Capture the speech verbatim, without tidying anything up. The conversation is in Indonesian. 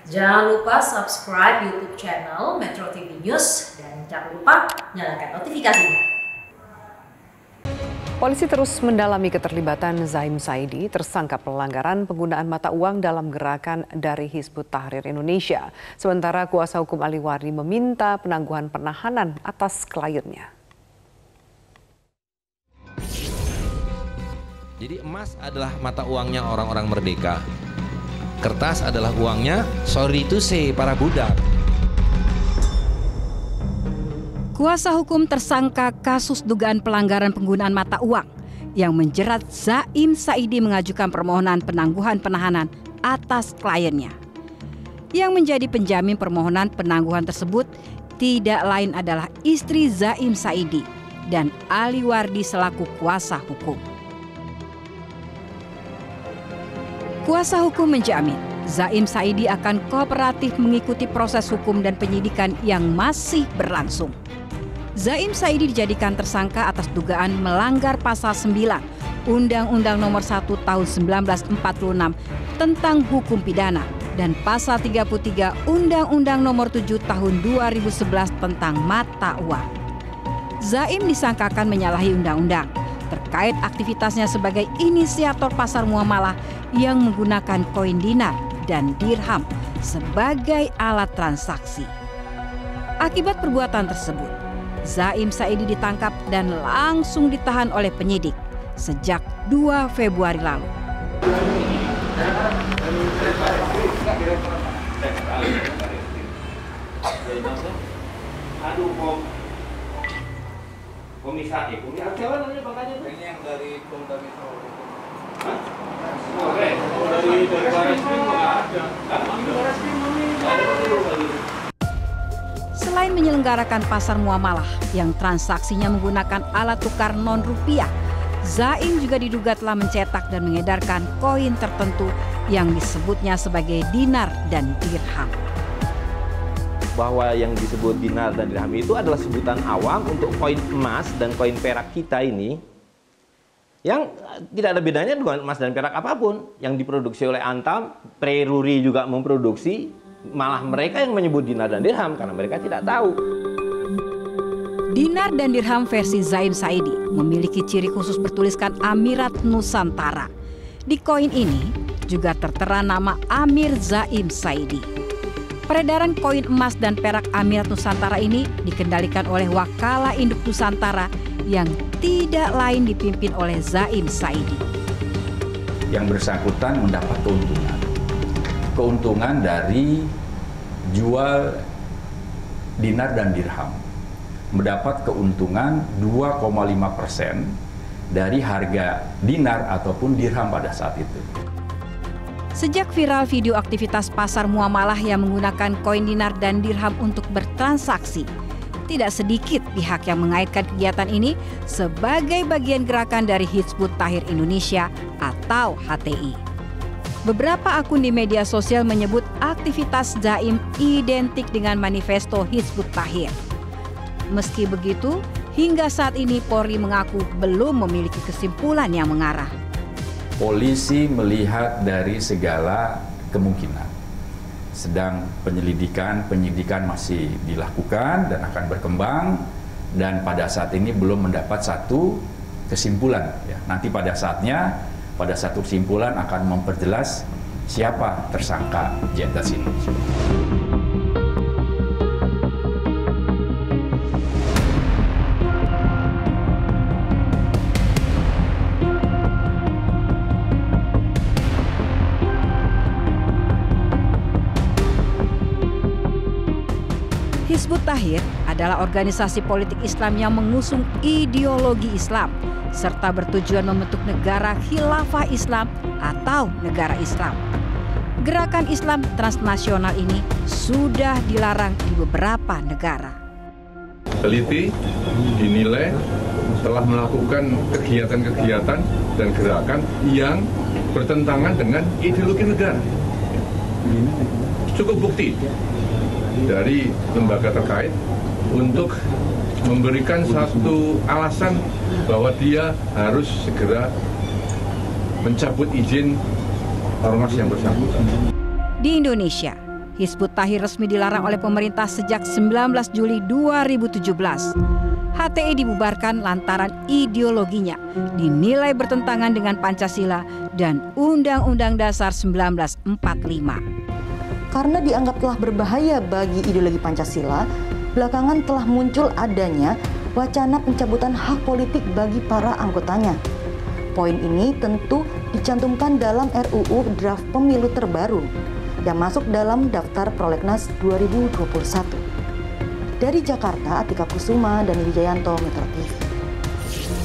Jangan lupa subscribe YouTube channel Metro T V News dan jangan lupa nyalakan notifikasinya. Polisi terus mendalami keterlibatan Zaim Saidi, tersangka pelanggaran penggunaan mata uang dalam gerakan dari Hizbut Tahrir Indonesia. Sementara kuasa hukum Ali Wardi meminta penangguhan penahanan atas kliennya. Jadi emas adalah mata uangnya orang-orang merdeka. Kertas adalah uangnya, sorry to say, para budak. Kuasa hukum tersangka kasus dugaan pelanggaran penggunaan mata uang yang menjerat Zaim Saidi mengajukan permohonan penangguhan penahanan atas kliennya. Yang menjadi penjamin permohonan penangguhan tersebut tidak lain adalah istri Zaim Saidi dan Ali Wardi selaku kuasa hukum. Kuasa hukum menjamin Zaim Saidi akan kooperatif mengikuti proses hukum dan penyidikan yang masih berlangsung. Zaim Saidi dijadikan tersangka atas dugaan melanggar pasal sembilan Undang-Undang Nomor satu Tahun seribu sembilan ratus empat puluh enam tentang hukum pidana dan pasal tiga puluh tiga Undang-Undang Nomor tujuh Tahun dua ribu sebelas tentang mata uang. Zaim disangkakan menyalahi undang-undang terkait aktivitasnya sebagai inisiator pasar muamalah yang menggunakan koin dinar dan dirham sebagai alat transaksi. Akibat perbuatan tersebut, Zaim Saidi ditangkap dan langsung ditahan oleh penyidik sejak dua Februari lalu. Komisaris, komisaris siapa namanya bangkanya? Ini yang dari Polda Metro. Hah? Oke, dari dari Baris Krim nggak ada. Baris Krim ini. Selain menyelenggarakan pasar muamalah yang transaksinya menggunakan alat tukar non-rupiah, Zaim juga diduga telah mencetak dan mengedarkan koin tertentu yang disebutnya sebagai dinar dan dirham. Bahwa yang disebut dinar dan dirham itu adalah sebutan awam untuk koin emas dan koin perak kita ini yang tidak ada bedanya dengan emas dan perak apapun yang diproduksi oleh Antam. Preruri juga memproduksi, malah mereka yang menyebut dinar dan dirham karena mereka tidak tahu. Dinar dan dirham versi Zaim Saidi memiliki ciri khusus bertuliskan Amirat Nusantara. Di koin ini juga tertera nama Amir Zaim Saidi. Peredaran koin emas dan perak Amirat Nusantara ini dikendalikan oleh Wakala Induk Nusantara yang tidak lain dipimpin oleh Zaim Saidi. Yang bersangkutan mendapat keuntungan. Keuntungan dari jual dinar dan dirham. Mendapat keuntungan dua koma lima persen dari harga dinar ataupun dirham pada saat itu. Sejak viral video aktivitas pasar muamalah yang menggunakan koin dinar dan dirham untuk bertransaksi, tidak sedikit pihak yang mengaitkan kegiatan ini sebagai bagian gerakan dari Hizbut Tahrir Indonesia atau H T I. Beberapa akun di media sosial menyebut aktivitas Zaim identik dengan manifesto Hizbut Tahrir. Meski begitu, hingga saat ini Polri mengaku belum memiliki kesimpulan yang mengarah. Polisi melihat dari segala kemungkinan. Sedang penyelidikan, penyidikan masih dilakukan dan akan berkembang, dan pada saat ini belum mendapat satu kesimpulan. Ya, nanti pada saatnya, pada satu kesimpulan akan memperjelas siapa tersangka di atas ini. Hizbut Tahrir adalah organisasi politik Islam yang mengusung ideologi Islam serta bertujuan membentuk negara khilafah Islam atau negara Islam. Gerakan Islam transnasional ini sudah dilarang di beberapa negara. Teliti dinilai telah melakukan kegiatan-kegiatan dan gerakan yang bertentangan dengan ideologi negara. Cukup bukti dari lembaga terkait untuk memberikan satu alasan bahwa dia harus segera mencabut izin ormas yang bersangkutan. Di Indonesia, Hizbut Tahrir resmi dilarang oleh pemerintah sejak sembilan belas Juli dua ribu tujuh belas. H T I dibubarkan lantaran ideologinya dinilai bertentangan dengan Pancasila dan Undang-Undang Dasar seribu sembilan ratus empat puluh lima. Karena dianggap telah berbahaya bagi ideologi Pancasila, belakangan telah muncul adanya wacana pencabutan hak politik bagi para anggotanya. Poin ini tentu dicantumkan dalam R U U Draft Pemilu terbaru yang masuk dalam daftar prolegnas dua ribu dua puluh satu. Dari Jakarta, Atika Kusuma dan Wijayanto, Metro T V.